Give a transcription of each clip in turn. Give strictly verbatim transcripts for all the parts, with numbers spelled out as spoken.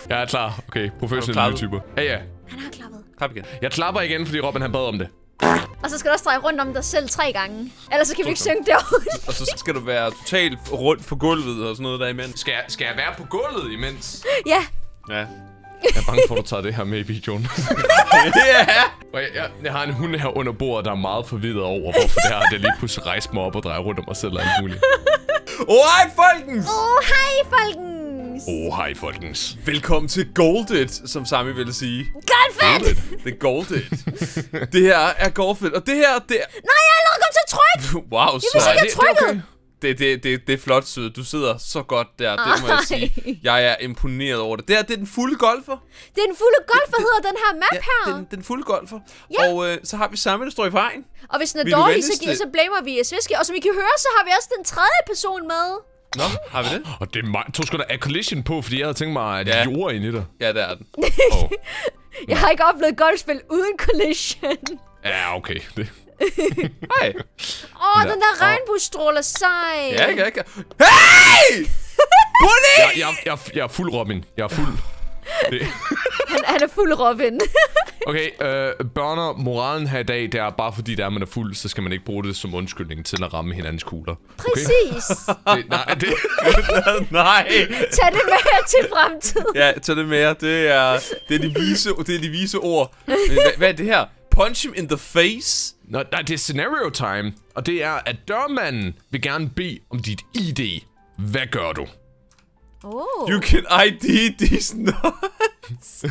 Jeg er klar. Okay, professionelle YouTuber. Ja, ja. Han har klappet. Klap igen. Jeg klapper igen, fordi Robin han bad om det. Og så skal du også dreje rundt om dig selv tre gange. Ellers så kan vi ikke synge derude. Og så skal du være totalt rundt på gulvet og sådan noget der imens. Skal jeg, skal jeg være på gulvet imens? Ja. Ja. Jeg er bange for, at du tager det her med i videoen. Ja! Og jeg, jeg, jeg har en hund her under bordet, der er meget forvirret over, hvorfor det her, at jeg lige pludselig rejser mig op og drejer rundt om mig selv og alt muligt. Åh, oh, hej folkens! Åh, oh, hej folkens! Åh, oh, hej folkens. Velkommen til Golded, som Sami ville sige. Golfet! Det er Golded. Det her er Golded, og det her, det er... Nej, jeg er allerede kommet til at trykke! Wow, Jeg så vidste er ikke, det... jeg trykkede! Det, det, det, det er flot, sød. Du sidder så godt der, det må jeg sige. Jeg er imponeret over det. Det er, det er den fulde golfer. Det er den fulde golfer, hedder den her map Ja, her. den, den fulde golfer. Ja. Og øh, så har vi Sami, der står i vejen. Og hvis den er Vil du dårlig, så, venligst- giver, så blamer vi Sviske. Og som I kan høre, så har vi også den tredje person med. Nå, har vi det? Og det er mig. Tog sgu da af collision på, fordi jeg havde tænkt mig, at Ja. jord ind i dig. Ja, det er den. Oh. Jeg har ikke oplevet golfspil uden collision. Ja, okay. Det. Hej. Åh, oh, den der regnbuestråle er sej. Ja, jeg kan ikke. Hey! Bunny! Jeg, jeg, jeg, jeg er fuld Robin. Jeg er fuld. Det. Han, han er fuld Robin. Okay, øh, børner, moralen her i dag, det er bare fordi, der er, man er fuld, så skal man ikke bruge det som undskyldning til at ramme hinandens kugler. Okay? Præcis. Det, nej, det... Nej. Tag det med til fremtiden. Ja, tag det med. Det er, det er de vise, det er de vise ord. Hvad, hvad er det her? Punch him in the face? Nå, nej, det er scenario time, og det er, at dørmanden vil gerne bede om dit I D. Hvad gør du? Oh. You can I D these nuts.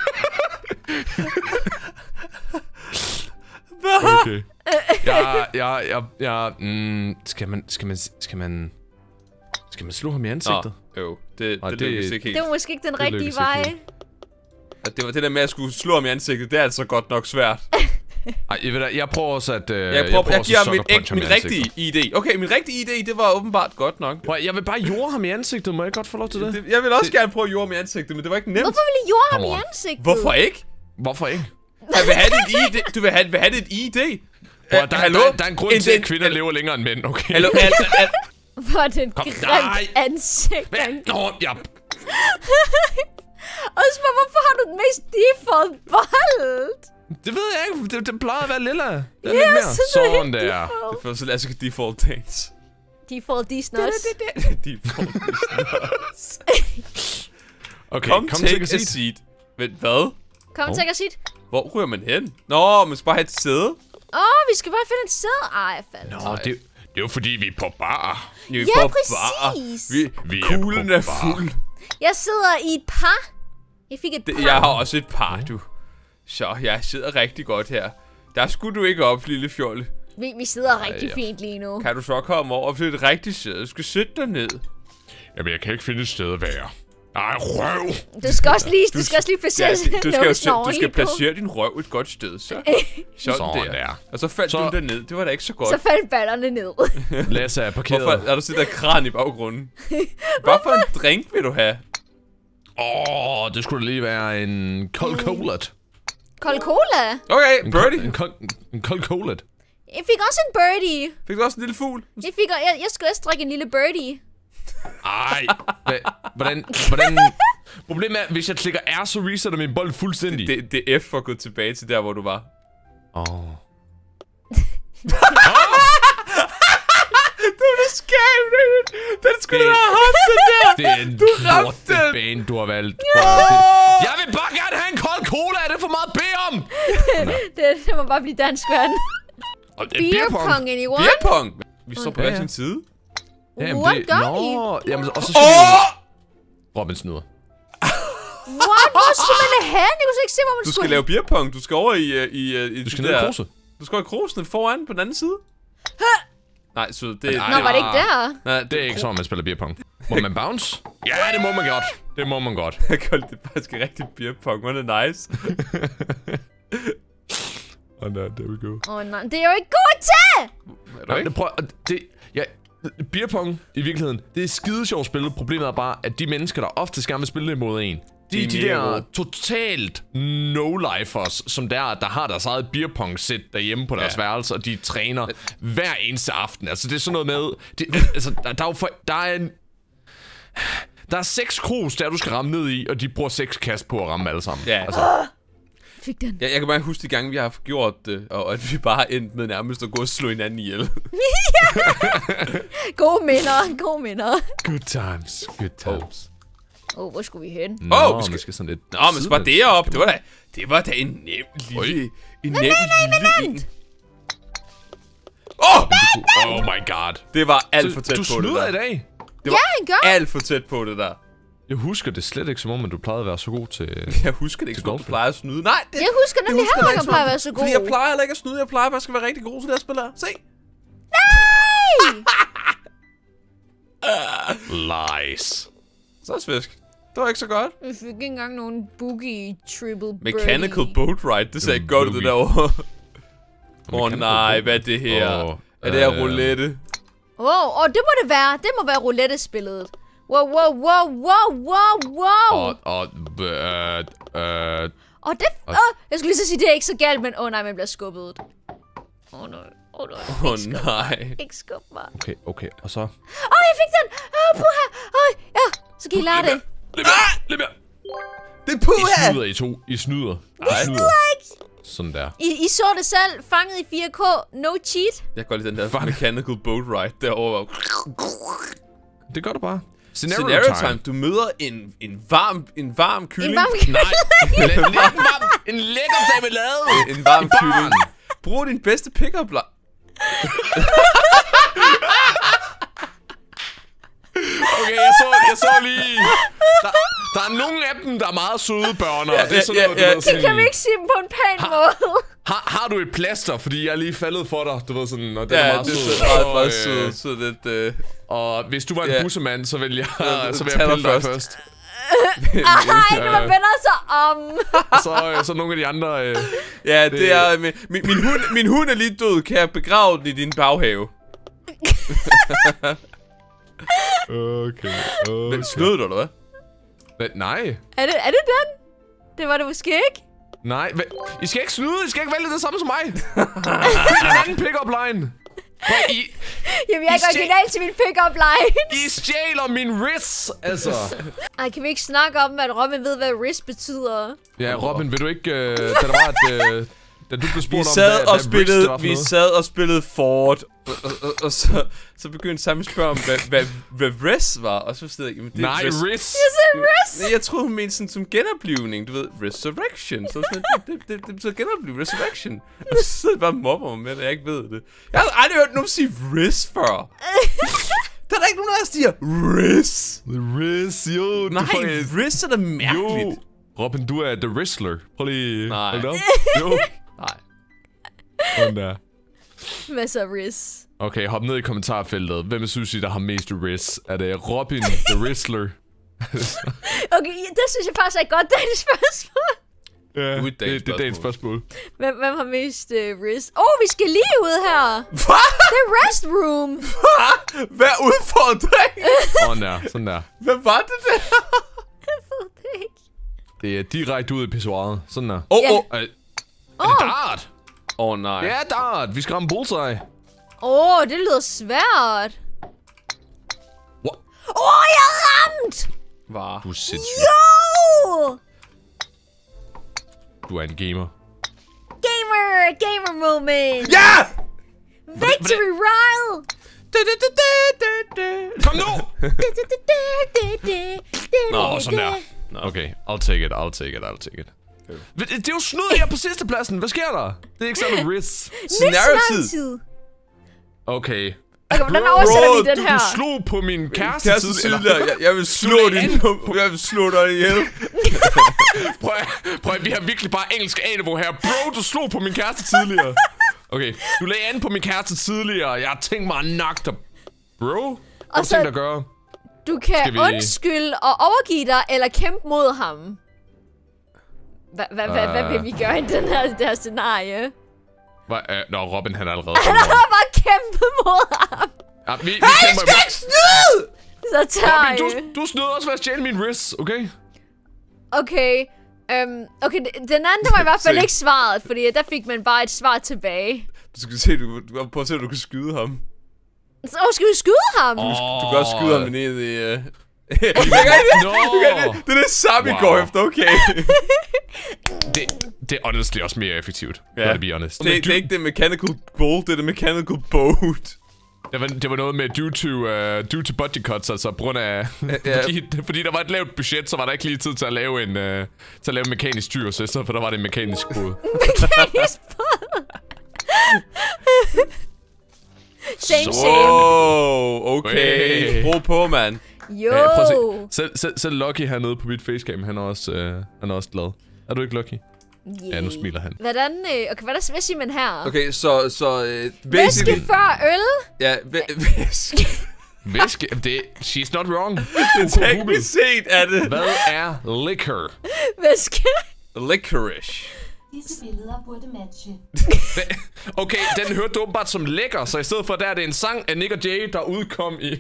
Hvad? Okay. Jeg, jeg, jeg, jeg, mm, skal man, skal man, skal man, skal man slå ham i ansigtet? Nå, jo, det, Nej, det, det- det lykkes ikke helt. Det var måske ikke den Det rigtige lykkes vej. ikke At det var det der med at skulle slå ham i ansigtet, det er altså godt nok svært. Ej, jeg, ved da, jeg prøver også at... Øh, Jeg, prøver, jeg, jeg også giver at ham min, sucker punch æg, ham i min ansigtet. rigtige I D. Okay, min rigtige I D, det var åbenbart godt nok. Prøv, jeg vil bare jorde ham i ansigtet. Må jeg godt få lov til det? Det, jeg vil også Det- gerne prøve at jorde ham i ansigtet, men det var ikke nemt. Hvorfor ville I jorde ham Come i on. ansigtet? Hvorfor ikke? Hvorfor ikke? Jeg vil have dit I D. Du vil have, vil have dit I D. Prøv, Øh, der, hallo? der, der er en grund En- til, at en- kvinder en- lever længere end mænd, okay? Hallo, al, al, Hvor er det et Kom, grimt nej. ansigt. Hvad? Nå, jeg... Oscar, hvorfor har du den mest default bold? Det ved jeg ikke. Det, det plejer at være lilla. Det er Ja, lidt mere. så det er Sådan der. default. for så lad os default dance. Default Disney. Default Okay, Kom, kom take til a at sige. seat. Vent, hvad? Kom, Hov. take a seat. Hvor ryger man hen? Nå, man skal bare have et sæde. Åh, oh, vi skal bare finde et sæde. Ej, jeg faldt. Nå, det, det er jo fordi, vi er på bar. Vi er Ja, på præcis. bar. Vi, Vi er kuglen på er bar. fuld. Jeg sidder i et par. Jeg fik et Det, par. jeg har også et par, du. Så jeg sidder rigtig godt her. Der skulle du ikke op, lille fjolle. Vi, vi sidder rigtig ja. fint lige nu. Kan du så komme over til et rigtigt sæde? Du skal sætte dig ned. Jamen, jeg kan ikke finde et sted at være. Ej, røv! Du skal også lige, du skal også lige Ja, placere du, du, skal, jo, numsen sæt- du ordentligt skal på. placere din røv et godt sted, så. Sådan, Sådan der. der. Og så faldt Så- du der ned. Det var da ikke så godt. Så faldt ballerne ned. Lasse er parkeret. Hvorfor er der sådan der kran i baggrunden? Hvad for en drink vil du have? Åh, oh, det skulle da lige være en kold colat. Kold cola. Okay, En birdie. kold- En kold, en kold colat. Jeg fik også en birdie. Fik du også en lille fugl? Jeg, fik, jeg, jeg skulle også drikke en lille birdie. Ej, hva- hvordan, hvordan... Problemet er, hvis jeg klikker R, så resetter min bold fuldstændig. Det, det er F for at gå tilbage til der, hvor du var. Åh. Oh. Du er skæm, den, den skulle Det- du have haft, den der. Det er en Du ramte den. bane, du har valgt. Prøv at- det- Jeg vil bare gerne have en kold cola. Er det for meget at bede om? det, det må bare blive dansk, ven. Og det er Beer pong, anyone? Beer pong. Vi står på Ja, hver ja. sin side. Jamen, What det- gør I? Nå, jamen, og så Åh! skal vi... Robin snyder. What? Hvor skulle man det hen? Jeg kunne så ikke se, hvor man Du skulle skal lave beer pong. Du skal over i... uh, i, uh, i Du skal det ned i der- kruse. Du skal over i krusene foran på den anden side. Nej, sød. Det, Nej, Nå, var det ikke der? Nej, Det er ikke sådan, man spiller beer pong. Må man bounce? Ja, det må man godt. Det må man godt. Jeg kalder det faktisk rigtig beer pong. Hvor er det nice. Og der, there we go. Åh oh, nej, det er jo ikke god til! Er du Nej, ikke? det, prøv, det, ja, beer pong i virkeligheden, det er skide sjovt spillet. Problemet er bare, at de mennesker, der oftest gerne vil spille det mod en, de, De er de mega der gode. totalt no-lifers, som der, der har deres eget beer pong sæt derhjemme på deres Ja. værelse, og de træner hver eneste aften. Altså, det er sådan noget med... Det, altså, der, der er jo for, der er en... Der Der er seks krus, der du skal ramme ned i, og de bruger seks kast på at ramme alle sammen. Ja. Altså. Fik den. Jeg, jeg kan bare huske de gange, vi har gjort det, og at vi bare endte med nærmest at gå og slå hinanden ihjel. Gode minder, gode minder. Good times, good times. Åh, oh, hvor skulle vi hen? Nå, Åh, oh, vi vi skal- skal sådan lidt... Nå, men så bare derop. Det var da, det var da en nem lille... En nem lille en. Åh! Oh my god. Det var alt for Så tæt du på det snyder i der. dag? Det Ja, var han gør. alt for tæt på det der. Jeg husker det slet ikke som om, at du plejede at være så god til... Jeg husker det ikke, Til som om du golfspil. plejer at snyde. Nej, det, Jeg husker det nemlig husker heller jeg ikke, at som plejer om- at være så god. Fordi jeg plejer heller ikke at snyde. Jeg plejer bare at skal være rigtig god til det her spil her. Se. Lies. Så svisk. Det var ikke så godt. Vi fik ikke engang nogen boogie triple Mechanical boat ride. Det ser ikke godt ud, det derovre. Åh oh, nej, hvad er det her? Åh, Er det her øh, roulette? Åh, oh, oh, det må det være. Det må være roulette-spillet. Wow, wow, wow, wow, wow, wow. Og... og øh, øh, Og det... Åh, jeg skulle lige så sige, det er ikke så galt, men åh oh, nej, man bliver skubbet. Åh oh, nej, åh oh, nej. Åh oh, nej. Ikke skub mig. okay, okay, og så... Åh, oh, jeg fik den! Åh, oh, puha! Åh, ja, så kan I lære det. Lidt mere, lidt mere. Det er I puha! snyder, I to. I snyder. I Ej. snyder. Sådan der. I, I så det selv, fanget i fire K, no cheat. Jeg kan godt lide den der mechanical boat ride derovre. Det gør du bare. Scenario, Scenario time. time. Du møder en, en varm en varm kylling. En varm kylling. Nej, en, en, varm, en lækker damelade. En varm I baren. kylling. Brug din bedste pick-up line. Okay, jeg så, jeg så lige... Der, der er nogle af dem, der er meget søde børn, og det er sådan ja, noget, ja, du ved, Det kan vi sådan... ikke sige på en pæn måde. Har, har du et plaster, fordi jeg er lige faldet for dig, du ved sådan, og det er Ja, meget det sød. er meget, Og, meget øh, sød. Så lidt... Øh, Og hvis du var en Ja. bussemand, så vil jeg, Ja, så vil tag jeg dig pille dig først. først. Ej, det var vender sig om. Så, øh, så nogle af de andre... Øh, ja, det, Det- det er... Min, min, min, hund, min hund er lige død. Kan jeg begrave den i din baghave? okay, okay. Men snød du, eller hvad? Hvad? Nej. Er det, er det den? Det var det måske ikke. Nej, hvad? I skal ikke snyde, I skal ikke vælge det samme som mig. Find en anden pick-up line. Prøv, I, Jamen, jeg er ikke I stjæ- original til min pick-up line. I stjæler min wrist, altså. Ej, kan vi ikke snakke om, at Robin ved, hvad wrist betyder? Ja, Robin, vil du ikke, øh, da der var et, øh, da du blev spurgt Vi om, sad hvad, og hvad spillede, wrist var for vi noget? sad og spillede Ford, og, og, og, og så, så begyndte Sam at spørge om, hvad, hvad, hvad res var, og så stod jeg, jamen det er Nej, res. wrist. Jeg sagde wrist. Nej, jeg troede, hun mente sådan som genoplivning, du ved, resurrection. Så sådan, det, det, det, det betyder genoplivning, resurrection. Og så sidder jeg bare og mobber mig med, at jeg ikke ved det. Jeg har aldrig hørt nogen sige res før. Der er der ikke nogen, der siger res. Wrist, jo. Nej, du får, res er da mærkeligt. jo. Robin, du er the wrestler. Prøv lige... Nej. hold da op. Jo. Nej. Sådan der. Hvad så, wrist? Okay, hop ned i kommentarfeltet. Hvem synes I, der har mest wrist? Er det Robin, the wrestler? Okay, det synes jeg faktisk er et godt dagens spørgsmål. Ja, er et det, dagens det er dagens spørgsmål. Hvem, hvem har mest uh, wrist? Åh, oh, vi skal lige ud her. Hvad? Det er restroom. Hvad er udfordringen? Sådan der, sådan der. Hvad var det der? Jeg ved det ikke. Det er direkte ud i pissoiret. Sådan der. Åh, Ja. åh. Er, er Åh, det dart? Åh, oh, nej. Ja, dart. Vi skal ramme bullseye. oh, det lyder svært. What? Åh, oh, jeg er ramt! Var. Du er sindssyg. Jo! Du er en gamer. Gamer! Gamer moment! Ja! Victory Royale! Kom nu! Nå, sådan der. Nå. Okay, I'll take it, I'll take it, I'll take it. Det, det er jo snyd her på sidste pladsen. Hvad sker der? Det er ikke sådan en wrist. Scenario-tid. Okay. Okay, hvordan oversætter vi den du, her? du slog på min kæreste, Kæreste tidligere. tidligere, jeg, jeg vil slå lagde din an på, jeg vil slå dig ihjel. Prøv, at- prøv, at- vi har virkelig bare engelsk A-niveau her. Bro, du slog på min kæreste tidligere. Okay, du lagde an på min kæreste tidligere. Jeg har tænkt mig at nakke dig. Bro, hvad har du Og så- tænkt dig at gøre? Du kan Skal vi- undskylde og overgive dig, eller kæmpe mod ham. Hvad hva, hva, hvad vil vi gøre i den her, det her scenarie? Hvad, uh, nå, Robin han er allerede. Han har bare kæmpet mod ham. Ja, vi, vi Hey, kæmper skal med- ikke snyde! Så tager Robin, jeg. du, du snød også ved at stjæle min wrist, okay? Okay. Um, okay, d- den anden var i hvert fald Se. ikke svaret, fordi der fik man bare et svar tilbage. Du skal se, du, du prøv at se, at du kan skyde ham. Så oh, skal vi skyde ham? Oh, Du kan også skyde ham ned i... Uh... Nå! Det er det samme, wow. I går efter, okay. det, det er honestly også mere effektivt. Ja. To be honest. Det, det er ikke det mechanical bolt, det er det mechanical boat. Det var, det var noget med due to, uh, due to budget cuts, altså på grund af... Ja. fordi, fordi der var et lavt budget, så var der ikke lige tid til at lave en, uh, til at lave en mekanisk styr, så i stedet for der var det en mekanisk båd. Mekanisk båd? Same, same. Wow, okay. Ro på, mand. Jo. Ja, prøv at se. Selv, selv, selv Lucky hernede på mit facecam, han er også, uh, han er også glad. Er du ikke Lucky? Yeah. Ja, nu smiler han. Hvordan, øh, okay, hvad, der, hvad siger man her? Okay, så, så uh, væske før øl? Ja, væske. Væske? Det, she's not wrong. Teknisk set er det. Hvad er liquor? Væske. Licorice. Disse billeder burde matche. Okay, den hørte du åbenbart som lækker, så i stedet for der er det en sang af Nick og Jay, der udkom i...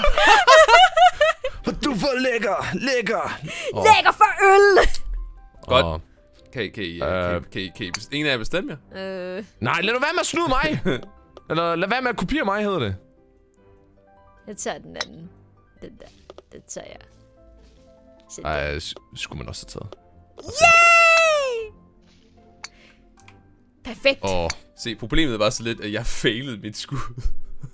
Du får lækker, lækker. Oh. Lækker for øl. Godt. Oh. Kan, kan, I, uh, kan, kan, kan, kan en af jer bestemme jer? Øh. Nej, lad nu være med at snyde mig. Eller lad være med at kopiere mig, hedder det. Jeg tager den anden. Den der. Den tager jeg. Ej, skulle man også have taget. Yay! Perfekt. Oh. Se, problemet var så lidt, at jeg failede mit skud.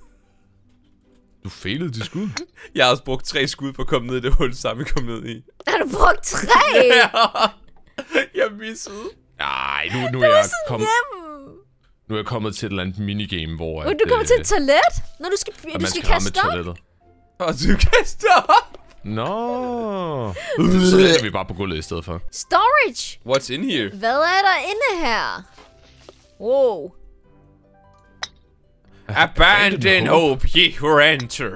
Du failede dit skud? Jeg har også brugt tre skud på at komme ned i det hul, samme kom ned i. Har du brugt tre? Ja. Jeg missede. Nej, nu, nu er jeg kommet... Nu er jeg kommet til et eller andet minigame, hvor... At, du kommer øh, til et toilet? Når du skal, du skal, skal kaste op? Og du kaster op? Nå. Så lander vi bare på gulvet i stedet for. Storage. What's in here? Hvad er der inde her? Wow. Abandon hope, ye who enter.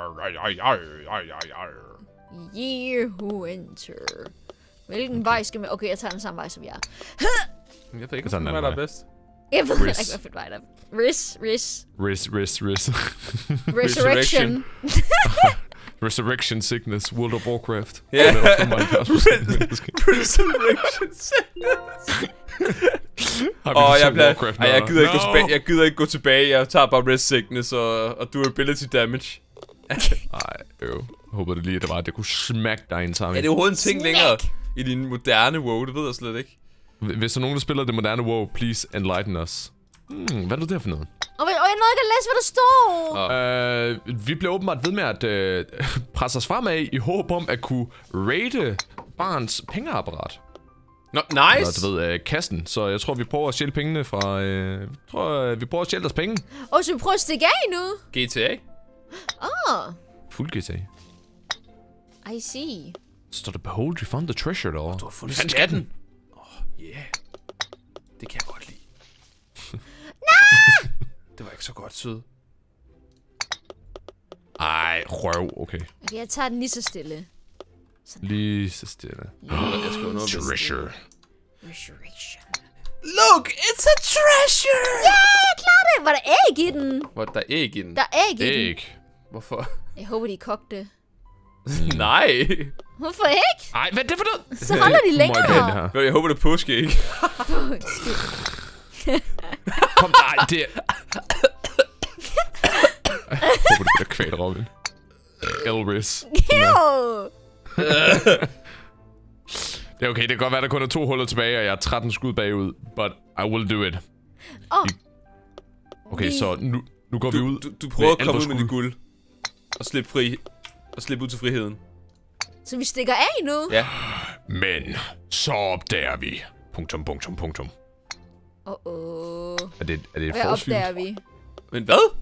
Ye who enter. Hvilken vej skal man... Okay, jeg tager den samme vej som jeg. Jeg ved ikke, hvad der er bedst. Jeg ved ikke, hvad vej der er. Riz, Riz. Riz, Riz, Riz. Resurrection. Resurrection Sickness, World of Warcraft. Ja. Yeah. Resurrection Sickness. Åh, oh, jeg bliver... Ej, jeg gider, ikke no. gå tilbage. jeg gider ikke gå tilbage. Jeg tager bare Res Sickness og, og durability damage. Ej, øv. Jeg håber det lige, at det var, at det kunne smække dig en sammen. Ja, det er overhovedet en ting Smack. længere i din moderne WoW, det ved jeg slet ikke. Hvis der er nogen, der spiller det moderne WoW, please enlighten us. Hmm, hvad er det der for noget? Og jeg nåede ikke at læse, hvad der står. Oh. Uh, vi bliver åbenbart ved med at uh, presse os fremad i håb om at kunne rate barns pengeapparat. Nå, no, nice! Eller, du ved, uh, kassen. Så jeg tror, vi prøver at stjæle pengene fra... Uh, jeg tror, uh, vi prøver at stjæle deres penge. Åh, oh, så vi prøver at stikke af nu? G T A? Åh. Oh. Fuld G T A. I see. Så står der, behold, you found the treasure derovre. Du har fundet skatten. Åh, oh, yeah. Det kan jeg godt lide. Nej! Det var ikke så godt, sød. Ej, røv, okay. Okay, jeg tager den lige så stille. Sådan. Lige så stille. Nå, jeg skriver noget med treasure. Resurrection. Look, it's a treasure! Ja, yeah, jeg klarer det! Var der æg i den? Var der æg i den? Der er æg i æg. den. Hvorfor? Jeg håber, de kogte. Nej. Hvorfor ikke? Ej, hvad er det for noget? Så holder de længere. Jeg håber, det er påskeæg. Kom, nej, det er... Jeg håber, det bliver kvæl, Robin. Elvis. Det er okay, det kan godt være, der kun er to huller tilbage, og jeg er tretten skud bagud. But I will do it. Oh. Okay, så nu, nu går du, vi ud. Du, du prøver at komme ud med dit guld. Og slippe fri. Og slippe ud til friheden. Så vi stikker af nu? Ja. Men så opdager vi. Punktum, punktum, punktum. Åh, oh, oh. Er det, er det et Hvad forspil? opdager vi? Men hvad?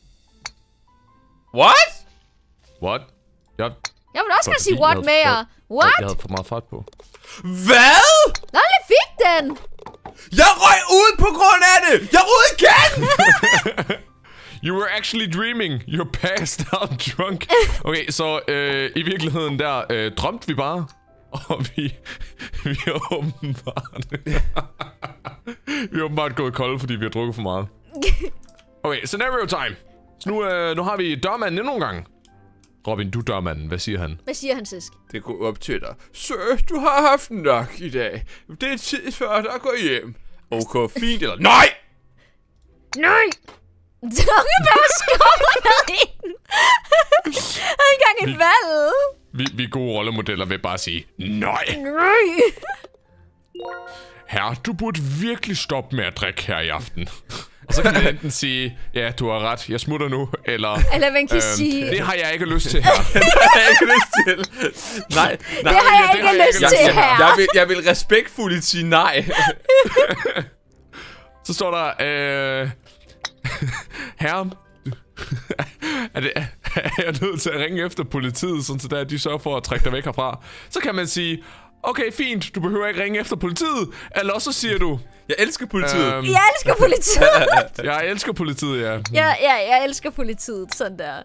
What? What? Jeg, jeg vil også gerne sige what mere. What? Jeg havde for meget fart på. Hvad? Nå, jeg fik den. Jeg røg ud på grund af det. Jeg røg igen. You were actually dreaming. You're passed out drunk. Okay, så øh, i virkeligheden der øh, drømte vi bare. Og vi, vi er åbenbart... vi er åbenbart gået kolde, fordi vi har drukket for meget. Okay, scenario time. Så nu, øh, nu har vi dørmanden endnu en gang. Robin, du er dørmanden. Hvad siger han? Hvad siger han, Sisk? Det går op til dig. Sir, du har haft nok i dag. Det er tid før, der går hjem. Okay, fint eller... Nej! Nej! Dukkeberg skovler i den. Han er engang et valg. vi, vi er gode rollemodeller ved bare at sige, nej. Nej. Herre, du burde virkelig stoppe med at drikke her i aften. Og så kan man enten sige, ja, du har ret, jeg smutter nu, eller... Eller man kan øhm, sige... det har jeg ikke lyst til her. Det har jeg ikke lyst til. Nej, nej. Det har jeg det ikke har jeg lyst ikke til lyst til. her. Jeg vil, jeg vil respektfuldt sige nej. Så står der, øh... herre... er, det, er jeg nødt til at ringe efter politiet, sådan så der, de sørger for at trække dig væk herfra? Så kan man sige, okay, fint, du behøver ikke ringe efter politiet. Eller så siger du... Jeg elsker politiet. Øhm, Jeg elsker politiet. jeg elsker politiet, ja. ja, ja, jeg elsker politiet. Sådan der.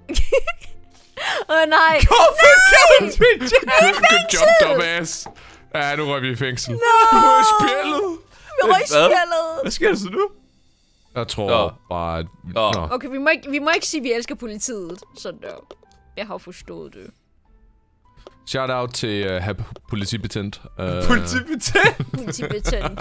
Åh oh, nej. Good, good job, dumbass. Ja, nu røg vi i fængsel. No. Nu er i spjældet. Vi røg Hvad? spjældet. Hvad sker der så nu? Jeg tror Nå. bare... At... Nå. Nå. Okay, vi må, ikke, vi må ikke sige, at vi elsker politiet. Sådan der. Jeg har forstået det. Shout out til uh, politibetjent. Uh, Politibetjent. Politibetjent.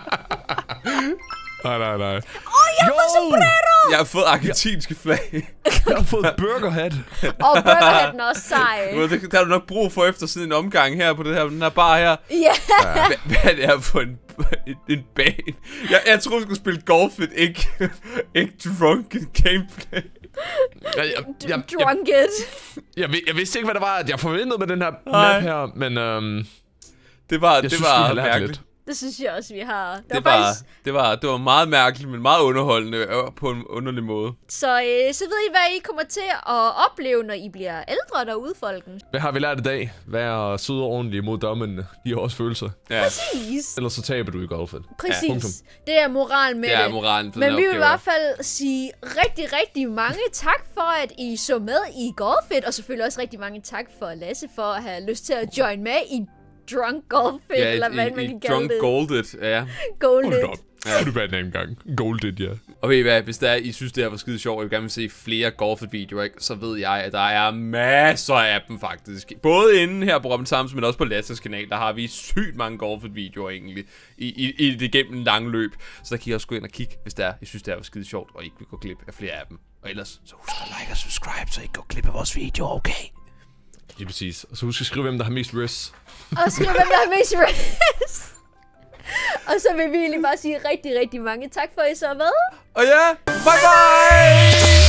nej, nej, nej. Åh, oh, jeg har fået sombrero! Jeg har fået argentinske flag. Jeg har fået burgerhat. Og burgerhatten er også sej. Det, der har du nok brug for efter sådan en omgang her på det her, den her bar her. Ja. Hvad, hvad er det her for en, en, en bane? Jeg, jeg troede, du skulle spille golf, et ikke, ikke drunken gameplay. Jeg, jeg, jeg, jeg, Drunk it. jeg, jeg, jeg vidste ikke, hvad det var, jeg forventede med den her Nej. map her, men øhm, Det var, jeg det synes, var vi har lært mærkeligt. lidt. Det synes jeg også, vi har. Det, Det var var, faktisk... det, var, det var meget mærkeligt, men meget underholdende øh, på en underlig måde. Så, øh, så ved I, hvad I kommer til at opleve, når I bliver ældre derude, folken. Hvad har vi lært i dag? Vær sød og ordentlig mod dommene. De har også følelser. Ja, Præcis. Ellers så taber du i golfet. Præcis. punktum. Det er moral med det er det. moralen på Men den vi vil i opgave. hvert fald sige rigtig, rigtig mange tak for, at I så med i Golfit. Og selvfølgelig også rigtig mange tak for Lasse for at have lyst til at join med i Drunk Golfit. Ja, eller hvad i, man i, kan i kalde Drunk det. Golded, ja. Goldet. Hold op. Ja. Du bare en gang. Golded, ja. Og ved I hvad, hvis der er, I synes det her var skide sjovt, og I gerne vil se flere Golfit-videoer, ikke, så ved jeg, at der er masser af dem faktisk. Både inde her på Robin Sams, men også på Lasses kanal, der har vi sygt mange Golfit-videoer egentlig, i, i, i det gennem en lang løb. Så der kan I også gå ind og kigge, hvis der er, I synes det her var skide sjovt, og I ikke vil gå glip af flere af dem. Og ellers, så husk at like og subscribe, så I ikke går glip af vores videoer, okay? Lige præcis. Og så husk at skrive, hvem der har mest wrists. Og skriv, hvem der har mest rest. Og så vil vi egentlig bare sige rigtig, rigtig mange tak for, at I så med. Og ja, bye bye!